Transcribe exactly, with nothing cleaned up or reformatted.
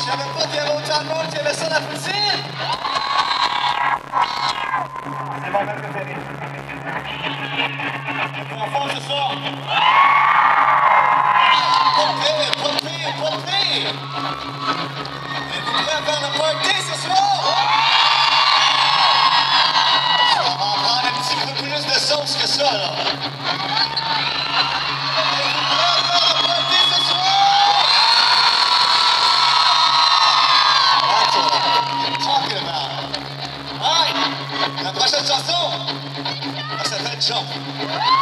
savais pas qu'il y avait autant de monde qui aimait ça la poutine! C'est mon même préféré. Pour en fond ce soir. Pas pire, pas pire, pas pire! Êtes-vous prêts à faire le party ce soir? On va en prendre un petit peu plus de sauce que ça, là. Êtes-vous prêts à faire le party ce soir? That's what I'm talking about. All right, la prochaine chanson, elle s'appelle Jump.